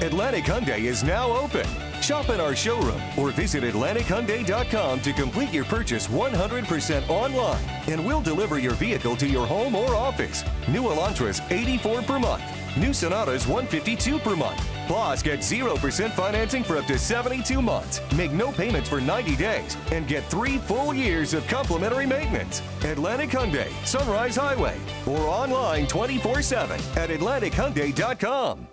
Atlantic Hyundai is now open. Shop in our showroom or visit AtlanticHyundai.com to complete your purchase 100% online, and we'll deliver your vehicle to your home or office. New Elantras $84 per month. New Sonatas $152 per month. Plus, get 0% financing for up to 72 months. Make no payments for 90 days and get 3 full years of complimentary maintenance. Atlantic Hyundai, Sunrise Highway, or online 24/7 at AtlanticHyundai.com.